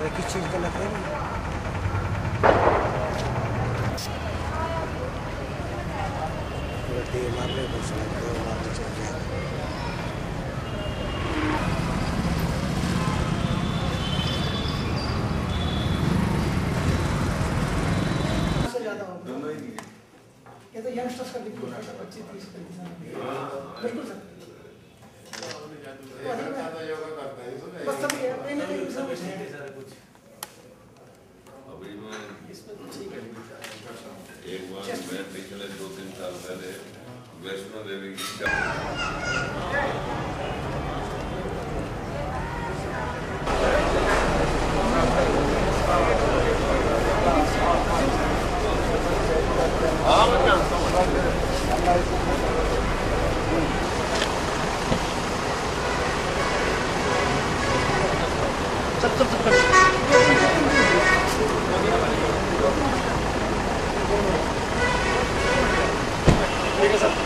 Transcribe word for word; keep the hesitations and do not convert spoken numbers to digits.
किस चीज़ का लग रहा है? पूरा डे मार रहे हैं, बस लग रहा है मारने चल गया। ये तो यंगस्टर्स का बिल्कुल पच्चीस तीस बिल्कुल सर बस सब ये नहीं नहीं सब कुछ अभी मैं इसमें तो ठीक है एक बार मैं पिछले दो तीन साल पहले वैष्णो देवी की सब सब सब ठीक है सर।